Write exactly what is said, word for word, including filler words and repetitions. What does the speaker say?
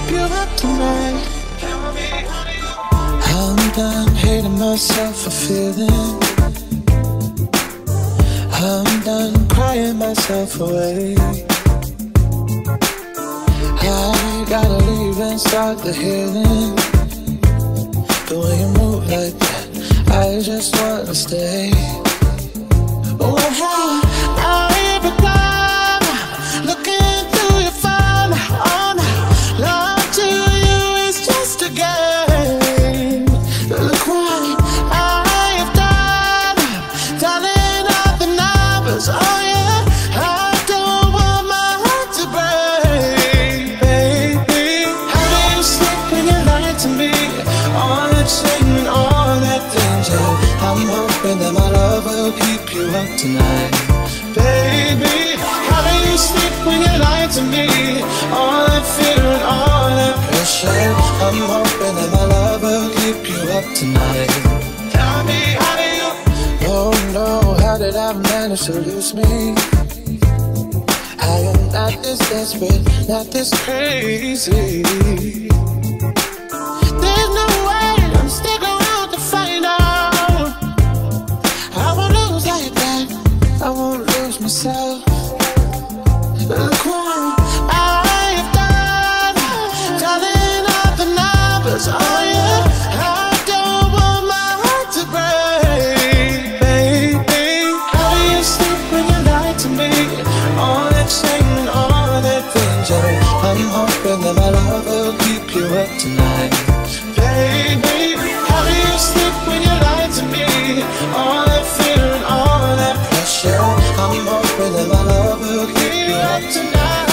keep you up tonight. I'm done hating myself for feeling. I'm done crying myself away. I gotta leave and start the healing. The way you move like that, I just wanna stay. Oh, how I ever done looking through your phone. Oh, no, love to you is just a game. Look what I have done, dialing up the numbers. Oh yeah, I don't want my heart to break, baby. How do you sleep when you lie to me? All that Satan, all that danger. I'm hoping that my love will keep you up tonight, baby. How do you sleep when you lie to me? All that fear and all that pressure. I'm hoping that my love will keep you up tonight. Tell me, how do you? Oh no, how did I manage to lose me? I am not this desperate, not this crazy. There's no way I'm stick around to find out. I won't lose like that, I won't lose myself. Look what I have done, dialing up the numbers. Oh yeah, I don't want my heart to break, baby. How do you sleep when you lie to me? All that shame, all that danger. I'm hoping that my love will keep you up tonight, baby. How do you sleep when you lie to me? All that fear and all that pressure. I'm hoping that my love will keep you up tonight.